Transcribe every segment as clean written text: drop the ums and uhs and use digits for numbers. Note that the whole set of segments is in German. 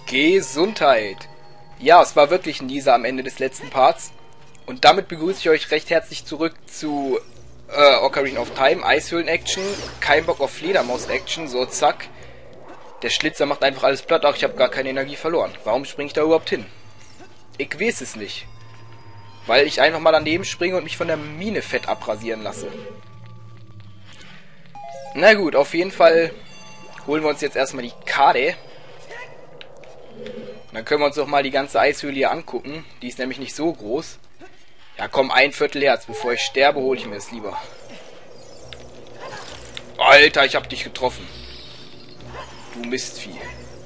Gesundheit! Ja, es war wirklich ein Nieser am Ende des letzten Parts. Und damit begrüße ich euch recht herzlich zurück zu Ocarina of Time, Eishöhlen-Action, kein Bock auf Fledermaus-Action, so zack. Der Schlitzer macht einfach alles platt, ach, ich habe gar keine Energie verloren. Warum springe ich da überhaupt hin? Ich weiß es nicht. Weil ich einfach mal daneben springe und mich von der Mine fett abrasieren lasse. Na gut, auf jeden Fall holen wir uns jetzt erstmal die Karte. Dann können wir uns doch mal die ganze Eishöhle hier angucken. Die ist nämlich nicht so groß. Ja komm, 1/4 Herz. Bevor ich sterbe, hole ich mir es lieber. Alter, ich hab dich getroffen. Du Mistvieh.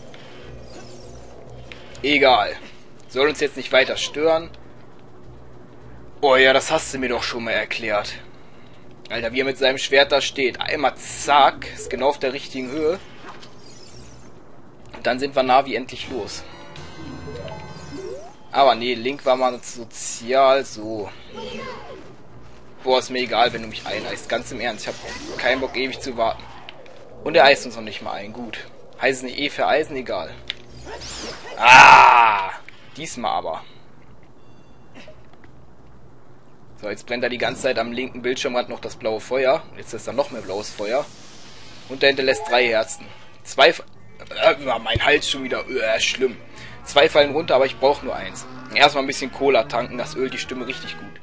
Egal. Soll uns jetzt nicht weiter stören. Oh ja, das hast du mir doch schon mal erklärt. Alter, wie er mit seinem Schwert da steht. Einmal zack. Ist genau auf der richtigen Höhe. Und dann sind wir Navi endlich los. Aber nee, Link war mal sozial, so. Boah, ist mir egal, wenn du mich eineist. Ganz im Ernst, ich habe keinen Bock, ewig zu warten. Und er eist uns noch nicht mal ein. Gut. Heißt es nicht eh vereisen? Egal. Ah! Diesmal aber. So, jetzt brennt er die ganze Zeit am linken Bildschirmrand noch das blaue Feuer. Jetzt ist da noch mehr blaues Feuer. Und er hinterlässt 3 Herzen. 2... mein Hals schon wieder. Schlimm. 2 fallen runter, aber ich brauche nur 1. Erstmal ein bisschen Cola tanken, das ölt die Stimme richtig gut.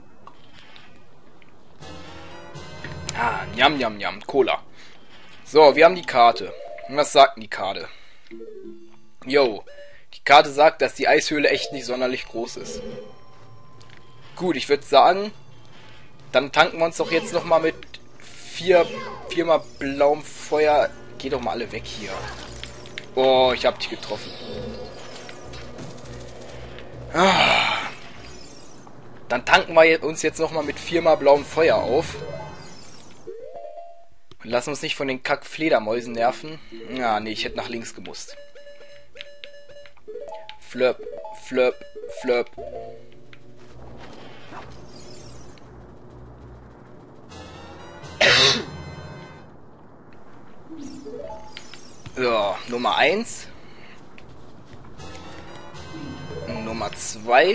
Ah, njam, njam, njam. Cola. So, wir haben die Karte. Und was sagt denn die Karte? Jo, die Karte sagt, dass die Eishöhle echt nicht sonderlich groß ist. Gut, ich würde sagen, dann tanken wir uns doch jetzt nochmal mit 4-mal blauem Feuer. Geh doch mal alle weg hier. Oh, ich hab dich getroffen. Dann tanken wir uns jetzt nochmal mit 4-mal blauem Feuer auf. Und lassen uns nicht von den Kack-Fledermäusen nerven. Ja, nee, ich hätte nach links gemusst. Flöp, flöp, flöp. So, Nummer 1. Nummer 2.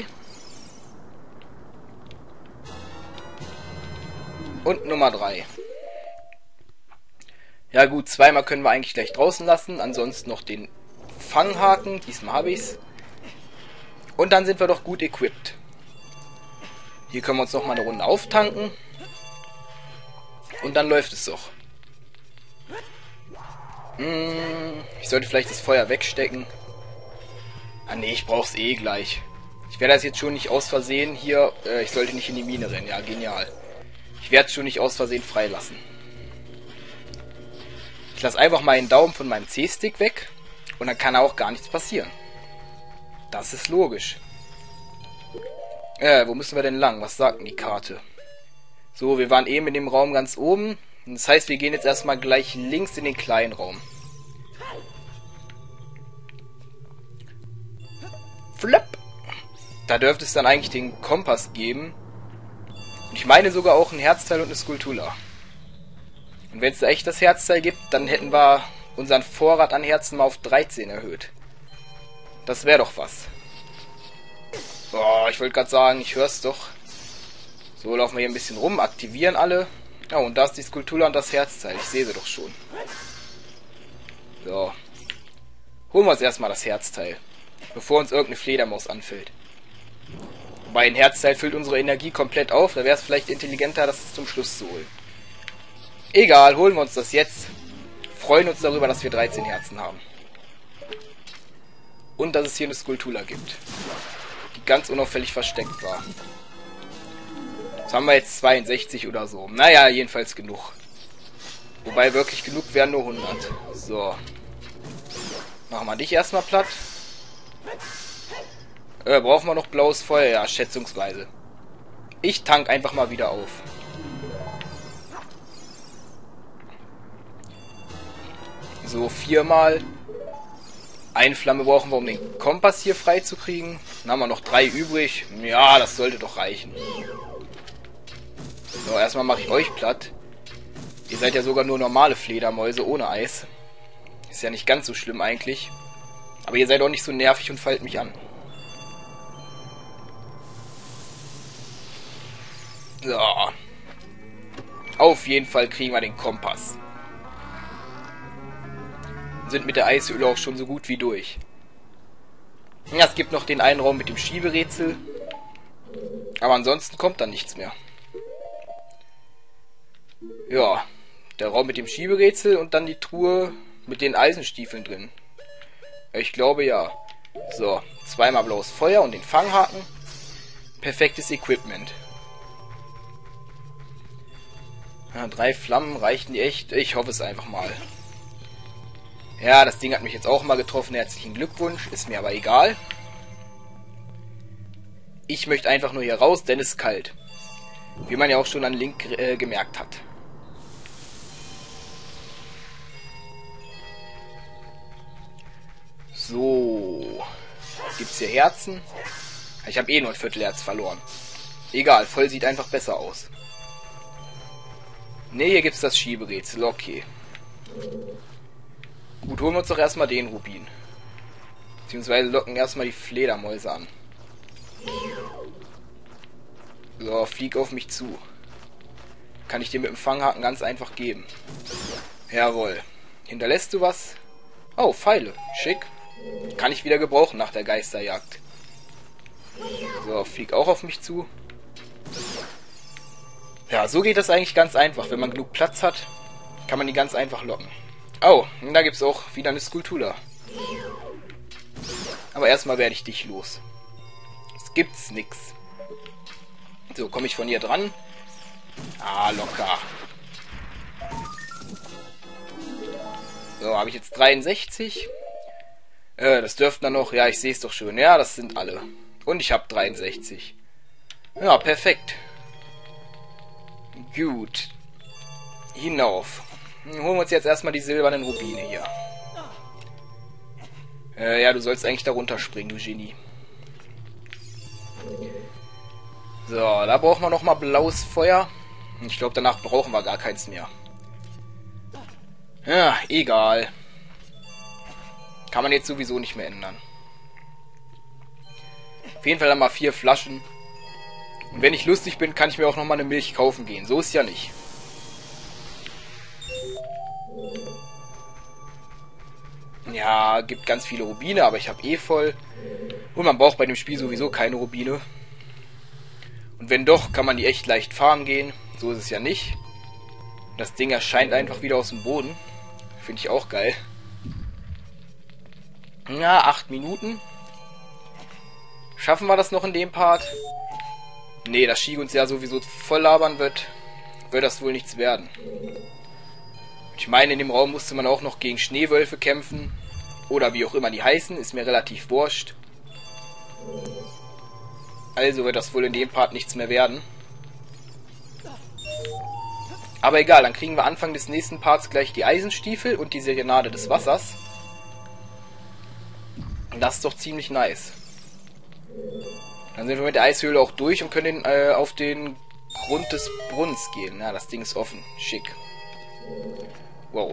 Und Nummer 3. Ja gut, 2-mal können wir eigentlich gleich draußen lassen. Ansonsten noch den Fanghaken. Diesmal habe ich's. Und dann sind wir doch gut equipped. Hier können wir uns noch mal eine Runde auftanken. Und dann läuft es doch. Ich sollte vielleicht das Feuer wegstecken. Ah ne, ich brauch's eh gleich. Ich werde das jetzt schon nicht aus Versehen hier... ich sollte nicht in die Mine rennen. Ja, genial. Ich werde es schon nicht aus Versehen freilassen. Ich lasse einfach meinen Daumen von meinem C-Stick weg. Und dann kann auch gar nichts passieren. Das ist logisch. Wo müssen wir denn lang? Was sagt denn die Karte? So, wir waren eben in dem Raum ganz oben. Das heißt, wir gehen jetzt erstmal gleich links in den kleinen Raum. Flip! Da dürfte es dann eigentlich den Kompass geben. Und ich meine sogar auch ein Herzteil und eine Skulptura. Und wenn es da echt das Herzteil gibt, dann hätten wir unseren Vorrat an Herzen mal auf 13 erhöht. Das wäre doch was. Oh, ich wollte gerade sagen, ich höre es doch. So, laufen wir hier ein bisschen rum, aktivieren alle. Oh, und da ist die Skulptur und das Herzteil. Ich sehe sie doch schon. So. Holen wir uns erstmal das Herzteil. Bevor uns irgendeine Fledermaus anfällt. Wobei ein Herzteil füllt unsere Energie komplett auf. Da wäre es vielleicht intelligenter, das zum Schluss zu holen. Egal, holen wir uns das jetzt. Freuen uns darüber, dass wir 13 Herzen haben. Und dass es hier eine Skulptur gibt. Die ganz unauffällig versteckt war. Das haben wir jetzt 62 oder so. Naja, jedenfalls genug. Wobei wirklich genug wären nur 100. So. Machen wir dich erstmal platt. Brauchen wir noch blaues Feuer? Ja, schätzungsweise. Ich tank einfach mal wieder auf. So, 4-mal. Eine Flamme brauchen wir, um den Kompass hier frei zu kriegen. Dann haben wir noch 3 übrig. Ja, das sollte doch reichen. So, erstmal mache ich euch platt. Ihr seid ja sogar nur normale Fledermäuse ohne Eis. Ist ja nicht ganz so schlimm eigentlich. Aber ihr seid auch nicht so nervig und fallt mich an. So. Auf jeden Fall kriegen wir den Kompass. Sind mit der Eishöhle auch schon so gut wie durch. Ja, es gibt noch den einen Raum mit dem Schieberätsel. Aber ansonsten kommt dann nichts mehr. Ja, der Raum mit dem Schieberätsel und dann die Truhe mit den Eisenstiefeln drin. Ich glaube ja. So, zweimal blaues Feuer und den Fanghaken. Perfektes Equipment. Ja, 3 Flammen reichten die echt. Ich hoffe es einfach mal. Ja, das Ding hat mich jetzt auch mal getroffen. Herzlichen Glückwunsch. Ist mir aber egal. Ich möchte einfach nur hier raus, denn es ist kalt. Wie man ja auch schon an Link gemerkt hat. So. Gibt's hier Herzen? Ich habe eh nur ein Viertelherz verloren. Egal, voll sieht einfach besser aus. Ne, hier gibt's das Schieberätsel. Okay. Gut, holen wir uns doch erstmal den Rubin. Beziehungsweise locken erstmal die Fledermäuse an. So, flieg auf mich zu. Kann ich dir mit dem Fanghaken ganz einfach geben. Jawohl. Hinterlässt du was? Oh, Pfeile. Schick. Kann ich wieder gebrauchen nach der Geisterjagd. So, flieg auch auf mich zu. Ja, so geht das eigentlich ganz einfach. Wenn man genug Platz hat, kann man die ganz einfach locken. Oh, und da gibt's auch wieder eine Skulptur. Aber erstmal werde ich dich los. Es gibt's nix. So, komme ich von hier dran? Ah, locker. So, habe ich jetzt 63. Das dürften dann noch... Ja, ich sehe es doch schon. Ja, das sind alle. Und ich habe 63. Ja, perfekt. Gut. Hinauf. Holen wir uns jetzt erstmal die silbernen Rubine hier. Ja, du sollst eigentlich da runterspringen, du Genie. So, da brauchen wir nochmal blaues Feuer. Ich glaube, danach brauchen wir gar keins mehr. Ja, egal. Kann man jetzt sowieso nicht mehr ändern. Auf jeden Fall dann mal 4 Flaschen. Und wenn ich lustig bin, kann ich mir auch nochmal eine Milch kaufen gehen. So ist ja nicht. Ja, gibt ganz viele Rubine, aber ich habe eh voll. Und man braucht bei dem Spiel sowieso keine Rubine. Und wenn doch, kann man die echt leicht farmen gehen. So ist es ja nicht. Das Ding erscheint einfach wieder aus dem Boden. Finde ich auch geil. Ja, 8 Minuten. Schaffen wir das noch in dem Part? Nee, da Shig uns ja sowieso voll labern wird das wohl nichts werden. Ich meine, in dem Raum musste man auch noch gegen Schneewölfe kämpfen. Oder wie auch immer die heißen, ist mir relativ wurscht. Also wird das wohl in dem Part nichts mehr werden. Aber egal, dann kriegen wir Anfang des nächsten Parts gleich die Eisenstiefel und die Serenade des Wassers. Und das ist doch ziemlich nice. Dann sind wir mit der Eishöhle auch durch und können auf den Grund des Brunnens gehen. Ja, das Ding ist offen. Schick. Wow.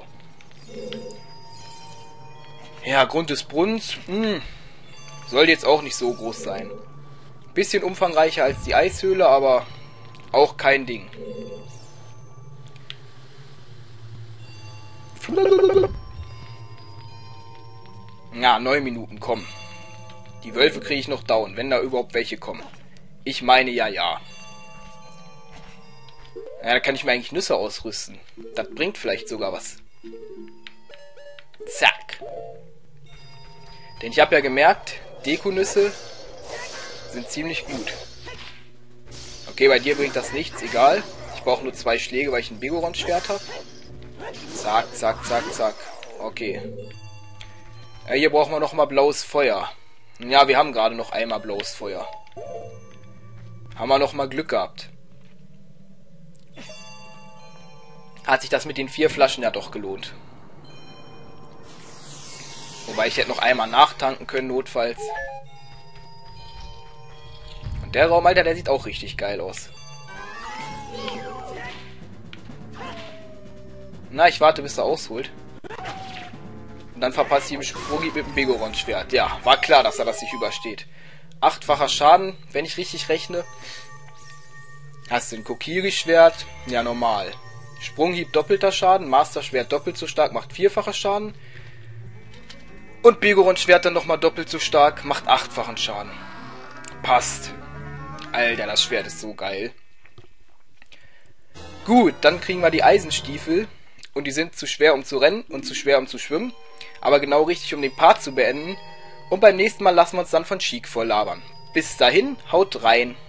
Ja, Grund des Brunnens. Sollte jetzt auch nicht so groß sein. Bisschen umfangreicher als die Eishöhle, aber auch kein Ding. Ja, 9 Minuten, komm. Die Wölfe kriege ich noch down, wenn da überhaupt welche kommen. Ich meine ja. Ja, da kann ich mir eigentlich Nüsse ausrüsten. Das bringt vielleicht sogar was. Zack. Denn ich habe ja gemerkt, Dekonüsse sind ziemlich gut. Okay, bei dir bringt das nichts, egal. Ich brauche nur 2 Schläge, weil ich ein Begoron-Schwert habe. Zack, zack, zack, zack. Okay. Hier brauchen wir noch mal blaues Feuer. Ja, wir haben gerade noch einmal blaues Feuer. Haben wir noch mal Glück gehabt. Hat sich das mit den 4 Flaschen ja doch gelohnt. Wobei ich hätte noch einmal nachtanken können, notfalls. Und der Raum, Alter, der sieht auch richtig geil aus. Na, ich warte, bis er ausholt. Und dann verpasst ich im Sprunghieb mit dem Begoron-Schwert. Ja, war klar, dass er das nicht übersteht. 8-facher Schaden, wenn ich richtig rechne. Hast du ein Kokiri-Schwert? Ja, normal. Sprunghieb doppelter Schaden, Master-Schwert doppelt so stark, macht 4-facher Schaden. Und Begoron-Schwert dann nochmal doppelt so stark, macht 8-fachen Schaden. Passt. Alter, das Schwert ist so geil. Gut, dann kriegen wir die Eisenstiefel. Und die sind zu schwer, um zu rennen und zu schwer, um zu schwimmen. Aber genau richtig, um den Part zu beenden. Und beim nächsten Mal lassen wir uns dann von Sheik vorlabern. Bis dahin, haut rein.